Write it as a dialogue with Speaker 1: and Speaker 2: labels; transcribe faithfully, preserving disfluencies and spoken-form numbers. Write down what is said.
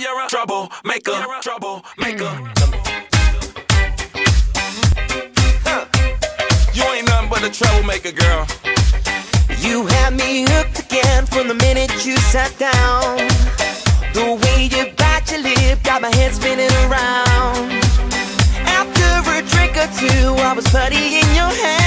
Speaker 1: You're a troublemaker, troublemaker. Huh. You ain't nothing but a troublemaker, girl.
Speaker 2: You had me hooked again from the minute you sat down. The way you bite your lip got my head spinning around. After a drink or two, I was putty in your hand.